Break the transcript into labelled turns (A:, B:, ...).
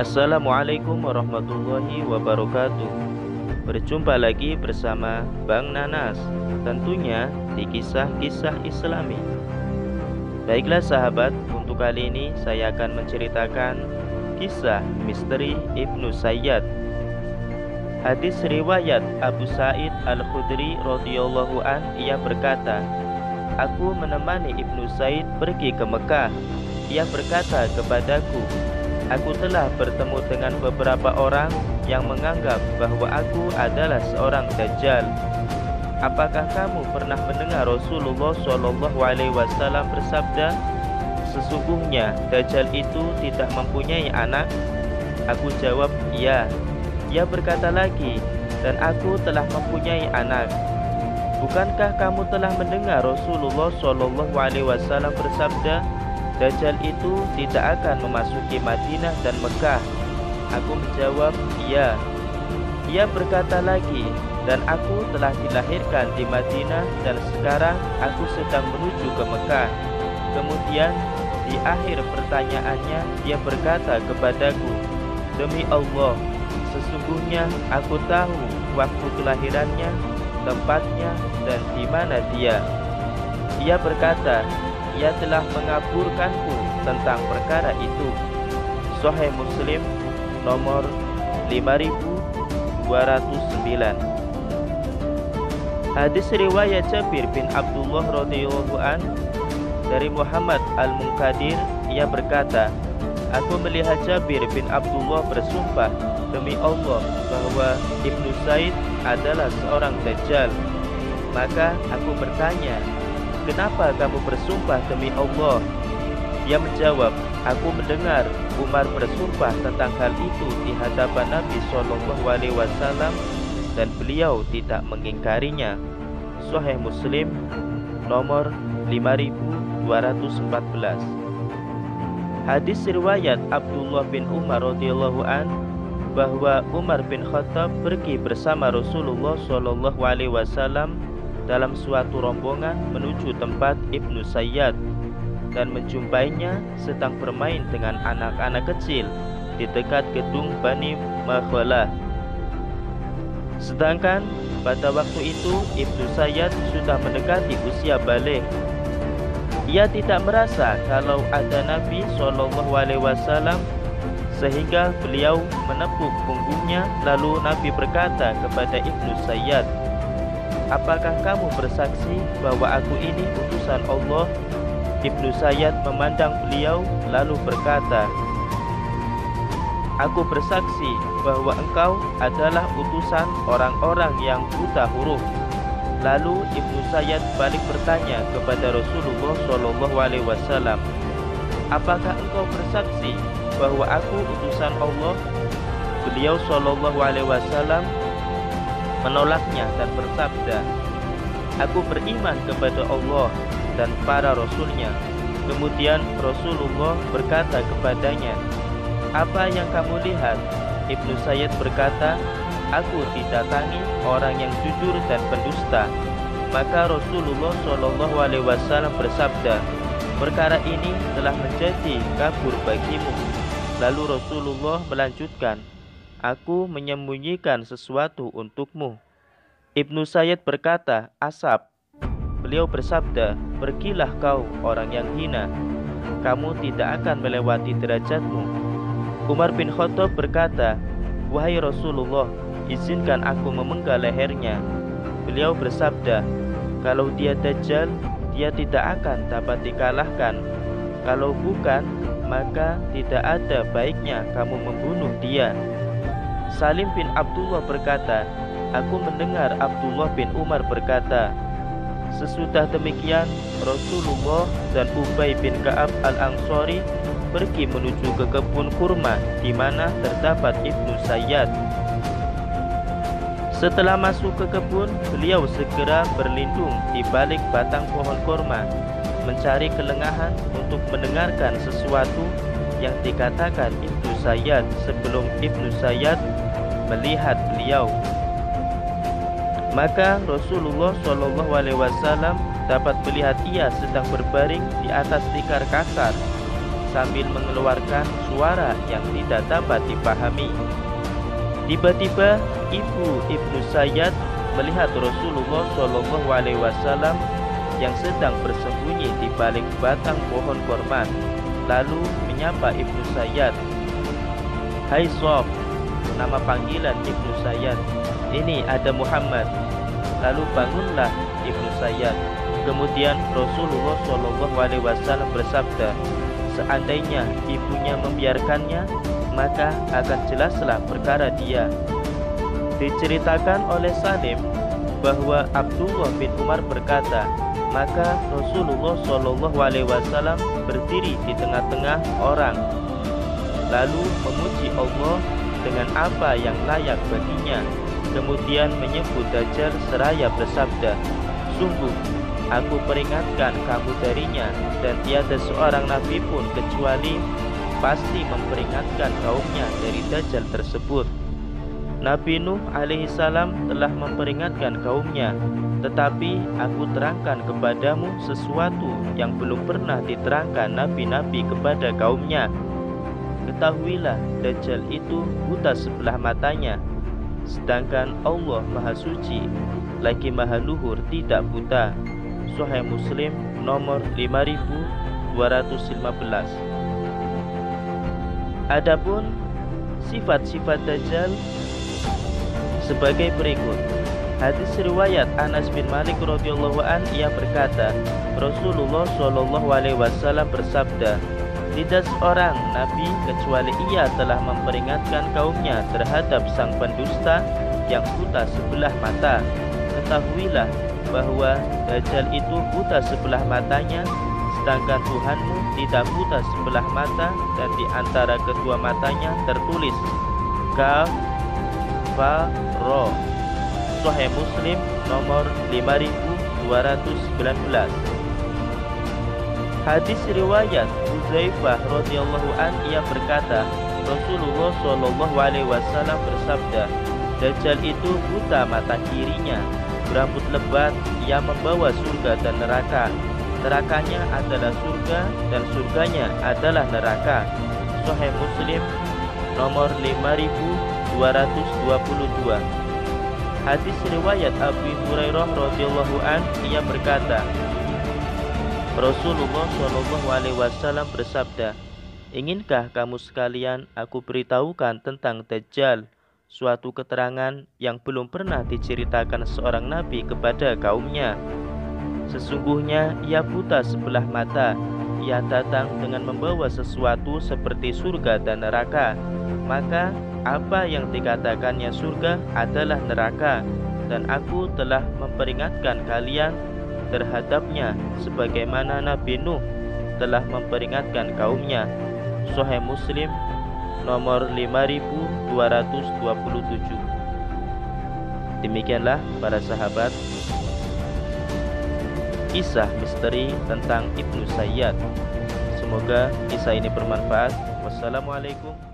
A: Assalamualaikum warahmatullahi wabarakatuh. Berjumpa lagi bersama Bang Nanas, tentunya di kisah-kisah Islami. Baiklah sahabat, untuk kali ini saya akan menceritakan kisah misteri Ibnu Sayyad. Hadis riwayat Abu Sa'id Al-Khudri radhiyallahu an, ia berkata, "Aku menemani Ibnu Said pergi ke Mekah. Ia berkata kepadaku, aku telah bertemu dengan beberapa orang yang menganggap bahwa aku adalah seorang Dajjal. Apakah kamu pernah mendengar Rasulullah SAW bersabda, sesungguhnya Dajjal itu tidak mempunyai anak?" Aku jawab, "Iya." Ia berkata lagi, "Dan aku telah mempunyai anak. Bukankah kamu telah mendengar Rasulullah SAW bersabda, Dajjal itu tidak akan memasuki Madinah dan Mekah?" Aku menjawab, "Iya." Ia berkata lagi, "Dan aku telah dilahirkan di Madinah dan sekarang aku sedang menuju ke Mekah." Kemudian di akhir pertanyaannya dia berkata kepadaku, "Demi Allah, sesungguhnya aku tahu waktu kelahirannya, tempatnya, dan di mana dia." Ia berkata, "Ia telah mengaburkanku tentang perkara itu." Sahih Muslim nomor 5209. Hadis riwayat Jabir bin Abdullah radhiyallahu an dari Muhammad Al-Munkadir, ia berkata, "Aku melihat Jabir bin Abdullah bersumpah demi Allah bahwa Ibnu Said adalah seorang Dajjal. Maka aku bertanya, 'Kenapa kamu bersumpah demi Allah?' Dia menjawab, 'Aku mendengar Umar bersumpah tentang hal itu di hadapan Nabi SAW dan beliau tidak mengingkarinya." Sahih Muslim nomor 5214. Hadis riwayat Abdullah bin Umar radhiyallahu an bahwa Umar bin Khattab pergi bersama Rasulullah SAW dalam suatu rombongan menuju tempat Ibnu Sayyad dan menjumpainya sedang bermain dengan anak-anak kecil di dekat gedung Bani Makhalah. Sedangkan pada waktu itu Ibnu Sayyad sudah mendekati usia baligh. Ia tidak merasa kalau ada Nabi SAW sehingga beliau menepuk punggungnya. Lalu Nabi berkata kepada Ibnu Sayyad, "Apakah kamu bersaksi bahwa aku ini utusan Allah?" Ibnu Sayyad memandang beliau lalu berkata, "Aku bersaksi bahwa engkau adalah utusan orang-orang yang buta huruf." Lalu Ibnu Sayyad balik bertanya kepada Rasulullah SAW, "Apakah engkau bersaksi bahwa aku utusan Allah?" Beliau SAW menolaknya dan bersabda, "Aku beriman kepada Allah dan para Rasulnya." Kemudian Rasulullah berkata kepadanya, "Apa yang kamu lihat?" Ibnu Sayyad berkata, "Aku didatangi orang yang jujur dan pendusta." Maka Rasulullah SAW bersabda, "Perkara ini telah menjadi kabur bagimu." Lalu Rasulullah melanjutkan, "Aku menyembunyikan sesuatu untukmu." Ibnu Sayyad berkata, "Asap." Beliau bersabda, "Pergilah kau orang yang hina, kamu tidak akan melewati derajatmu." Umar bin Khattab berkata, "Wahai Rasulullah, izinkan aku memenggal lehernya." Beliau bersabda, "Kalau dia Dajjal, dia tidak akan dapat dikalahkan. Kalau bukan, maka tidak ada baiknya kamu membunuh dia." Salim bin Abdullah berkata, "Aku mendengar Abdullah bin Umar berkata, sesudah demikian Rasulullah dan Ubay bin Ka'ab al-Ansari pergi menuju ke kebun kurma di mana terdapat Ibnu Sayyad. Setelah masuk ke kebun, beliau segera berlindung di balik batang pohon kurma, mencari kelengahan untuk mendengarkan sesuatu yang dikatakan Ibnu Sayyad sebelum Ibnu Sayyad melihat beliau. Maka Rasulullah SAW dapat melihat ia sedang berbaring di atas tikar kasar sambil mengeluarkan suara yang tidak dapat dipahami. Tiba-tiba ibu Ibnu Sayyad melihat Rasulullah SAW yang sedang bersembunyi di balik batang pohon korma, lalu menyapa Ibnu Sayyad. "Hai Sof," nama panggilan Ibnu Sayyad, "ini ada Muhammad." Lalu bangunlah Ibnu Sayyad. Kemudian Rasulullah SAW bersabda, "Seandainya ibunya membiarkannya, maka akan jelaslah perkara dia." Diceritakan oleh Salim bahwa Abdullah bin Umar berkata, maka Rasulullah SAW berdiri di tengah-tengah orang, lalu memuji Allah dengan apa yang layak baginya. Kemudian menyebut Dajjal seraya bersabda, "Sungguh, aku peringatkan kamu darinya, dan tiada seorang nabi pun kecuali pasti memperingatkan kaumnya dari Dajjal tersebut. Nabi Nuh alaihissalam telah memperingatkan kaumnya, tetapi aku terangkan kepadamu sesuatu yang belum pernah diterangkan nabi-nabi kepada kaumnya. Ketahuilah, Dajjal itu buta sebelah matanya, sedangkan Allah Maha Suci lagi Maha Luhur tidak buta." Sahih Muslim nomor 5215. Adapun sifat-sifat Dajjal sebagai berikut. Hadis riwayat Anas bin Malik radhiyallahu an, ia berkata, Rasulullah SAW bersabda, "Tidak seorang nabi kecuali ia telah memperingatkan kaumnya terhadap sang pendusta yang buta sebelah mata. Ketahuilah bahwa Dajjal itu buta sebelah matanya, sedangkan Tuhanmu tidak buta sebelah mata, dan di antara kedua matanya tertulis Kaf Fa Ro." Sahih Muslim nomor 5219. Hadis riwayat Hudzaifah radhiyallahu an, ia berkata, Rasulullah SAW bersabda, "Dajjal itu buta mata kirinya, berambut lebat, ia membawa surga dan neraka. Nerakanya adalah surga dan surganya adalah neraka." Sahih Muslim nomor 5222. Hadis riwayat Abu Hurairah radhiyallahu an, ia berkata, Rasulullah SAW bersabda, "Inginkah kamu sekalian aku beritahukan tentang Dajjal, suatu keterangan yang belum pernah diceritakan seorang nabi kepada kaumnya? Sesungguhnya ia buta sebelah mata, ia datang dengan membawa sesuatu seperti surga dan neraka. Maka apa yang dikatakannya surga adalah neraka, dan aku telah memperingatkan kalian terhadapnya sebagaimana Nabi Nuh telah memperingatkan kaumnya." Sahih Muslim nomor 5227. Demikianlah para sahabat kisah misteri tentang Ibnu Sayyad. Semoga kisah ini bermanfaat. Wassalamualaikum